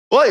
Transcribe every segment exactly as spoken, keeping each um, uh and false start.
Oi!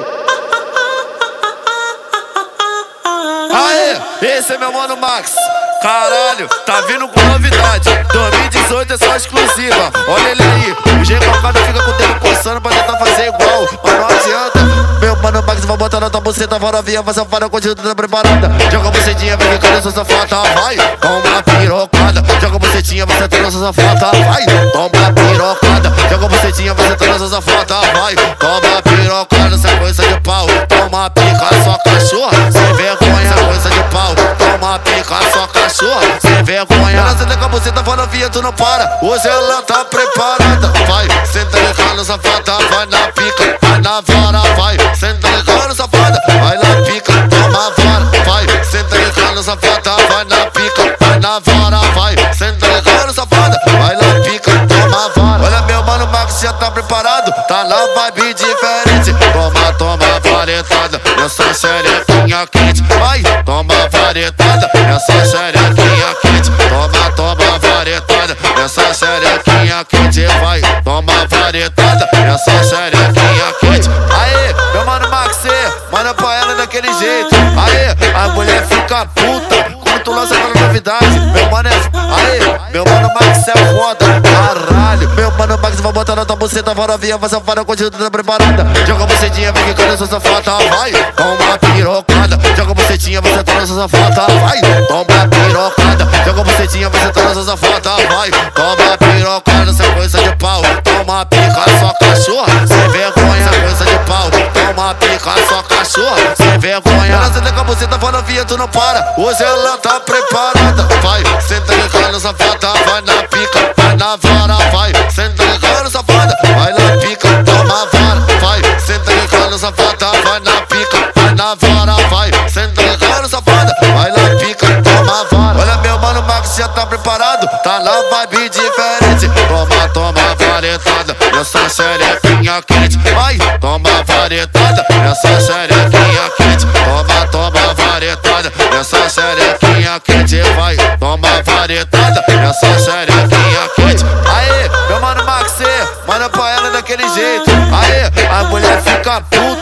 Aê, esse é meu mano Max. Caralho, tá vindo com novidade. dois mil e dezoito é só exclusiva. Olha ele aí, o G Cocada fica com o dedo coçando pra tentar fazer igual, mas não adianta. Meu mano Max vai botar na tua buceta, vai novinha, vai safada, continua toda preparada. Joga a bucetinha, vem ficando sua safada, vai. Toma uma pirocada. Joga a bucetinha, vai sentando sua safada, vai. Toma uma pirocada. Joga a bucetinha, vai sentando sua safada, vai. Toma uma pirocada, sequência de pau. Toma pica, só cachorra, sem vergonha, sequência de pau. Toma pica, só cachorra, sem vergonha. Ela senta com a buceta, vai novinha, tu não para. Hoje ela tá preparada, vai. Senta ligando, safada, vai na pica, vai na vara, vai. Senta ligando, safada, vai na pica, toma vara, vai. Senta ligando, safada, vai na pica, vai na vara, vai. Senta ligando, safada, vai na pica, toma vara. Olha meu mano Max já tá preparado, tá na vibe diferente. Toma, toma varetada, essa xerequinha quente. Vai, toma varetada, essa xerequinha quente. Toma, toma varetada, essa xerequinha quente. Vai, toma varetada, essa xerequinha quente. Aê, meu mano Max, manda pra ela daquele jeito. Aê, a mulher fica puta quando tu lança aquela novidade. Meu mano é... Aê, meu mano Max é foda, caralho. Meu mano Max vai botar na tua buceta, vai novinha, vai safada, continua toda preparada. Joga a bucetinha, vem quicando sua safada, vai. Toma uma pirocada. Joga a bucetinha, vai sentando sua safada, vai. Toma uma pirocada. Joga a bucetinha, vai sentando sua safada, vai. Toma uma pirocada, sequência de pau. Toma pica, só cachorra, sem vergonha, sequência de pau. Toma pica, só cachorra, sem vergonha. Ela senta com a buceta, vai novinha, tu não para. Hoje ela tá preparada, vai. Senta ligando, safada, vai na pica, vai na vara, vai. Senta ligando, safada, vai na pica, toma vara, vai. Senta ligando, safada, vai na pica, vai na vara, vai. Senta ligando, safada, vai na pica, toma vara. Olha meu mano Max já tá preparado, tá na vibe diferente. Toma, toma varetada, essa xerequinha quente. Vai, toma varetada, essa xerequinha quente. Toma, toma varetada, essa xerequinha quente. Vai, toma varetada, essa xerequinha quente. Aê, meu mano Max, manda pra ela daquele jeito. Aê, a mulher fica puta